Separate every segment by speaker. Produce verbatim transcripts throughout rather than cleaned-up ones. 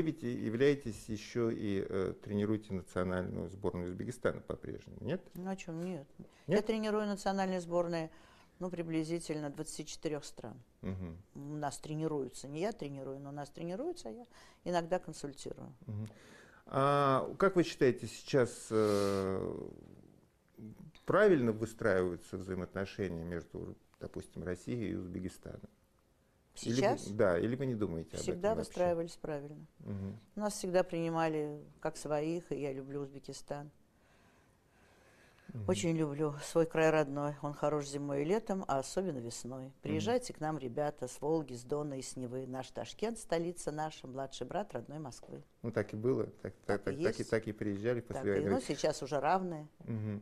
Speaker 1: вы ведь являетесь еще и э, тренируете национальную сборную Узбекистана по-прежнему, нет?
Speaker 2: Ну о чем? Нет.
Speaker 1: Нет.
Speaker 2: Я тренирую национальные сборные, ну, приблизительно двадцати четырёх стран. Угу. У нас тренируются, не я тренирую, но у нас тренируются, а я иногда консультирую.
Speaker 1: Угу. А как вы считаете, сейчас э, правильно выстраиваются взаимоотношения между, допустим, Россией и Узбекистаном?
Speaker 2: Сейчас?
Speaker 1: Или вы, да, или вы не думаете об этом?
Speaker 2: Всегда выстраивались правильно.
Speaker 1: Угу.
Speaker 2: Нас всегда принимали как своих, и я люблю Узбекистан. Угу. Очень люблю свой край родной. Он хорош зимой и летом, а особенно весной. Приезжайте угу. к нам, ребята, с Волги, с Дона и с Невы. Наш Ташкент, столица наша, младший брат родной Москвы.
Speaker 1: Ну так и было, так, так, так, и, так, и, так и приезжали после
Speaker 2: так войны. И, ну, сейчас уже равные.
Speaker 1: Угу.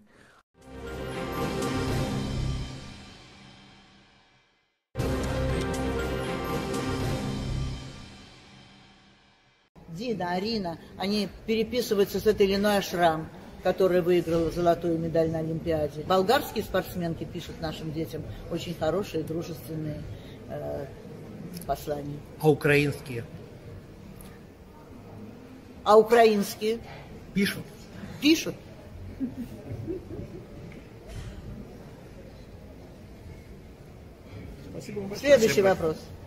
Speaker 2: Дина, Арина, они переписываются с этой Леной Ашрам, которая выиграла золотую медаль на Олимпиаде. Болгарские спортсменки пишут нашим детям очень хорошие, дружественные э, послания.
Speaker 3: А украинские?
Speaker 2: А украинские?
Speaker 3: Пишут.
Speaker 2: Пишут.
Speaker 3: Спасибо вам большое.
Speaker 2: Следующий вопрос.